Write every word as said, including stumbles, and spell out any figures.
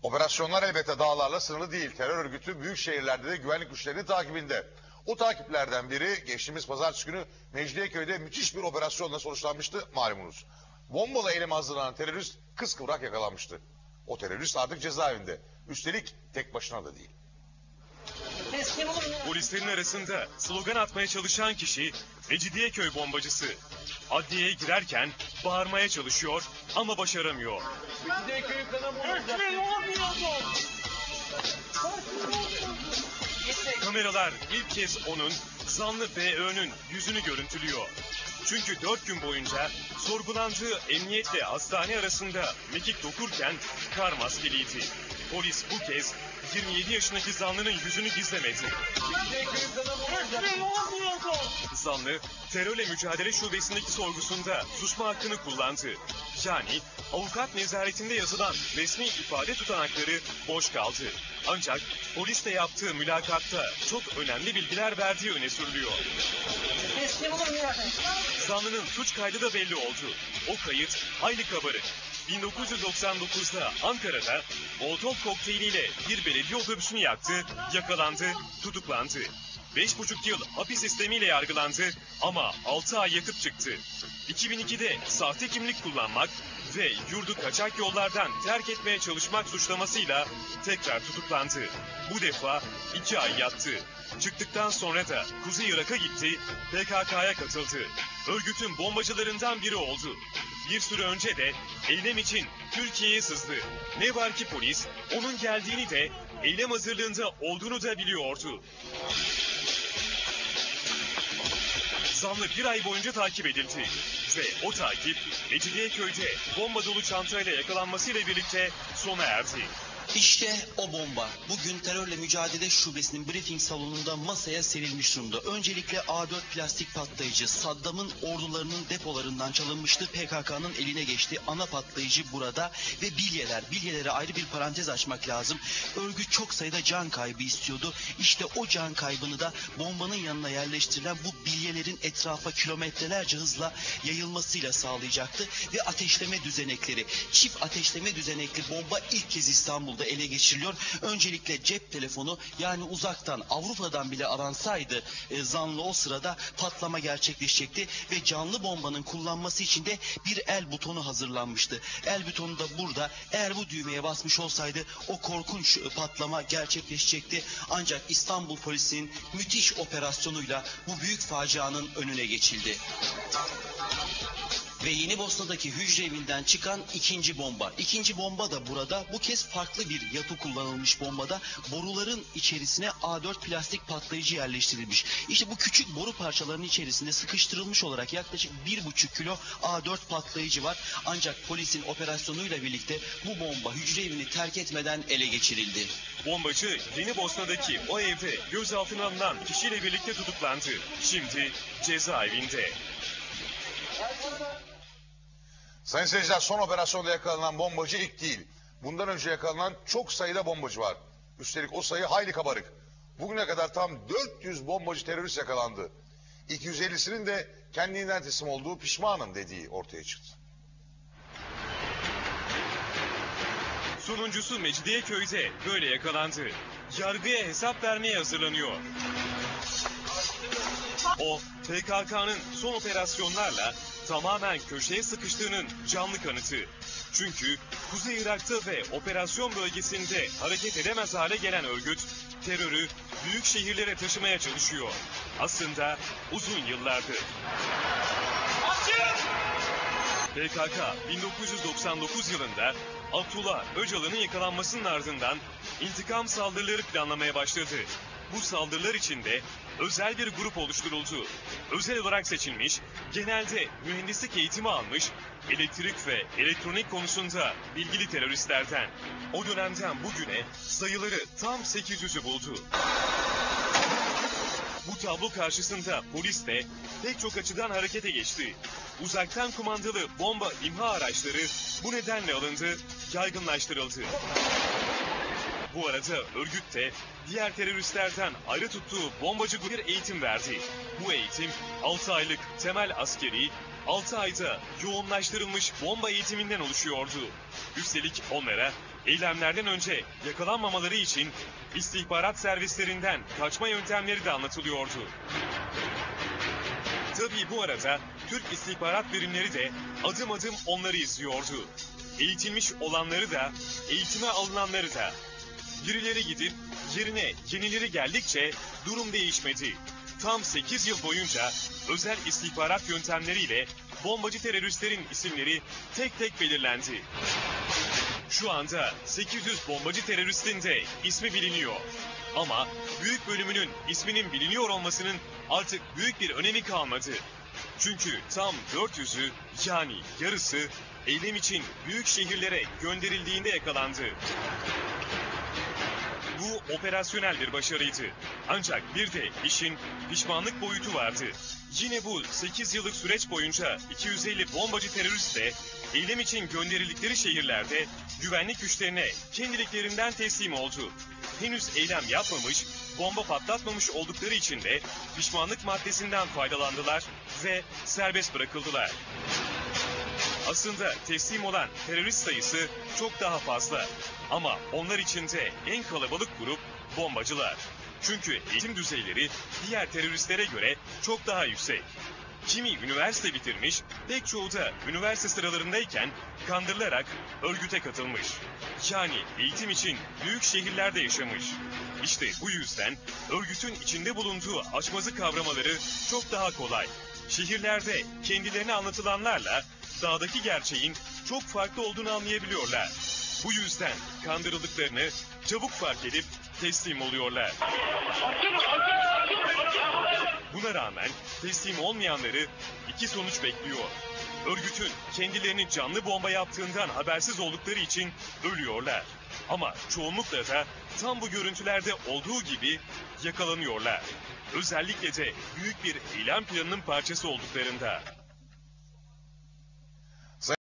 Operasyonlar elbette dağlarla sınırlı değil. Terör örgütü büyük şehirlerde de güvenlik güçlerinin takibinde. O takiplerden biri geçtiğimiz pazartesi günü Mecidiyeköy'de müthiş bir operasyonla sonuçlanmıştı malumunuz. Bombalı eyleme hazırlanan terörist kıskıvrak yakalanmıştı. O terörist artık cezaevinde. Üstelik tek başına da değil. Polislerin arasında slogan atmaya çalışan kişi Mecidiyeköy bombacısı. Adliyeye girerken bağırmaya çalışıyor ama başaramıyor. Mecidiyeköy'ün kanı bulunacak. Kameralar ilk kez onun zanlı B Ö'nün yüzünü görüntülüyor. Çünkü dört gün boyunca sorgulandığı emniyetle hastane arasında mekik dokurken kar maskeliydi. Polis bu kez yirmi yedi yaşındaki zanlının yüzünü gizlemedi. Zanlı, terörle mücadele şubesindeki sorgusunda susma hakkını kullandı. Yani avukat nezaretinde yazılan resmi ifade tutanakları boş kaldı. Ancak polisle yaptığı mülakatta çok önemli bilgiler verdiği öne sürülüyor. Zanlının suç kaydı da belli oldu. O kayıt hayli kabarık. bin dokuz yüz doksan dokuzda Ankara'da Molotov kokteyliyle bir belediye otobüsünü yaktı, yakalandı, tutuklandı. Beş buçuk yıl hapis sistemiyle yargılandı ama altı ay yatıp çıktı. iki bin ikide sahte kimlik kullanmak ve yurdu kaçak yollardan terk etmeye çalışmak suçlamasıyla tekrar tutuklandı. Bu defa iki ay yattı. Çıktıktan sonra da Kuzey Irak'a gitti, P K K'ya katıldı. Örgütün bombacılarından biri oldu. Bir süre önce de eylem için Türkiye'ye sızdı. Ne var ki polis onun geldiğini de eylem hazırlığında olduğunu da biliyordu. Zanlı bir ay boyunca takip edildi. Ve o takip Mecidiyeköy'de bomba dolu çantayla yakalanmasıyla birlikte sona erdi. İşte o bomba. Bugün terörle mücadele şubesinin briefing salonunda masaya serilmiş durumda. Öncelikle A dört plastik patlayıcı Saddam'ın ordularının depolarından çalınmıştı. P K K'nın eline geçti. Ana patlayıcı burada ve bilyeler. Bilyelere ayrı bir parantez açmak lazım. Örgüt çok sayıda can kaybı istiyordu. İşte o can kaybını da bombanın yanına yerleştirilen bu bilyelerin etrafa kilometrelerce hızla yayılmasıyla sağlayacaktı. Ve ateşleme düzenekleri, çift ateşleme düzenekli bomba ilk kez İstanbul'da ele geçiriliyor. Öncelikle cep telefonu, yani uzaktan Avrupa'dan bile aransaydı e, zanlı o sırada patlama gerçekleşecekti ve canlı bombanın kullanması için de bir el butonu hazırlanmıştı. El butonu da burada. Eğer bu düğmeye basmış olsaydı o korkunç e, patlama gerçekleşecekti. Ancak İstanbul polisinin müthiş operasyonuyla bu büyük facianın önüne geçildi. Ve Yenibosna'daki hücre evinden çıkan ikinci bomba. İkinci bomba da burada. Bu kez farklı bir yapı kullanılmış bombada. Boruların içerisine A dört plastik patlayıcı yerleştirilmiş. İşte bu küçük boru parçalarının içerisinde sıkıştırılmış olarak yaklaşık bir buçuk kilo A dört patlayıcı var. Ancak polisin operasyonuyla birlikte bu bomba hücre evini terk etmeden ele geçirildi. Bombacı Yenibosna'daki o evde gözaltına alınan kişiyle birlikte tutuklandı. Şimdi cezaevinde. Sayın seyirciler, son operasyonda yakalanan bombacı ilk değil. Bundan önce yakalanan çok sayıda bombacı var. Üstelik o sayı hayli kabarık. Bugüne kadar tam dört yüz bombacı terörist yakalandı. iki yüz ellisinin de kendinden teslim olduğu, pişmanım dediği ortaya çıktı. Sonuncusu Mecidiyeköy'de böyle yakalandı. Yargıya hesap vermeye hazırlanıyor. O, P K K'nın son operasyonlarla tamamen köşeye sıkıştığının canlı kanıtı. Çünkü Kuzey Irak'ta ve operasyon bölgesinde hareket edemez hale gelen örgüt, terörü büyük şehirlere taşımaya çalışıyor. Aslında uzun yıllardır. P K K bin dokuz yüz doksan dokuz yılında Abdullah Öcalan'ın yakalanmasının ardından intikam saldırıları planlamaya başladı. Bu saldırılar içinde özel bir grup oluşturuldu. Özel olarak seçilmiş, genelde mühendislik eğitimi almış, elektrik ve elektronik konusunda bilgili teröristlerden. O dönemden bugüne sayıları tam sekiz yüzü buldu. Bu tablo karşısında polis de pek çok açıdan harekete geçti. Uzaktan kumandalı bomba imha araçları bu nedenle alındı, yaygınlaştırıldı. Bu arada örgüt de diğer teröristlerden ayrı tuttuğu bombacı grubu bir eğitim verdi. Bu eğitim altı aylık temel askeri, altı ayda yoğunlaştırılmış bomba eğitiminden oluşuyordu. Üstelik onlara Eylemlerden önce yakalanmamaları için istihbarat servislerinden kaçma yöntemleri de anlatılıyordu. Tabii bu arada Türk istihbarat birimleri de adım adım onları izliyordu. Eğitilmiş olanları da, eğitime alınanları da. Birileri gidip yerine yenileri geldikçe durum değişmedi. Tam sekiz yıl boyunca özel istihbarat yöntemleriyle bombacı teröristlerin isimleri tek tek belirlendi. Şu anda sekiz yüz bombacı teröristin de ismi biliniyor. Ama büyük bölümünün isminin biliniyor olmasının artık büyük bir önemi kalmadı. Çünkü tam dört yüzü yani yarısı eylem için büyük şehirlere gönderildiğinde yakalandı. Bu operasyonel bir başarıydı. Ancak bir de işin pişmanlık boyutu vardı. Yine bu sekiz yıllık süreç boyunca iki yüz elli bombacı terörist de eylem için gönderildikleri şehirlerde güvenlik güçlerine kendiliklerinden teslim oldu. Henüz eylem yapmamış, bomba patlatmamış oldukları için de pişmanlık maddesinden faydalandılar ve serbest bırakıldılar. Aslında teslim olan terörist sayısı çok daha fazla. Ama onlar içinde en kalabalık grup bombacılar. Çünkü eğitim düzeyleri diğer teröristlere göre çok daha yüksek. Kimi üniversite bitirmiş, pek çoğu da üniversite sıralarındayken kandırılarak örgüte katılmış. Yani eğitim için büyük şehirlerde yaşamış. İşte bu yüzden örgütün içinde bulunduğu açmazı kavramaları çok daha kolay. Şehirlerde kendilerine anlatılanlarla dağdaki gerçeğin çok farklı olduğunu anlayabiliyorlar. Bu yüzden kandırıldıklarını çabuk fark edip teslim oluyorlar. Buna rağmen teslim olmayanları iki sonuç bekliyor. Örgütün kendilerini canlı bomba yaptığından habersiz oldukları için ölüyorlar. Ama çoğunlukla da tam bu görüntülerde olduğu gibi yakalanıyorlar. Özellikle de büyük bir eylem planının parçası olduklarında.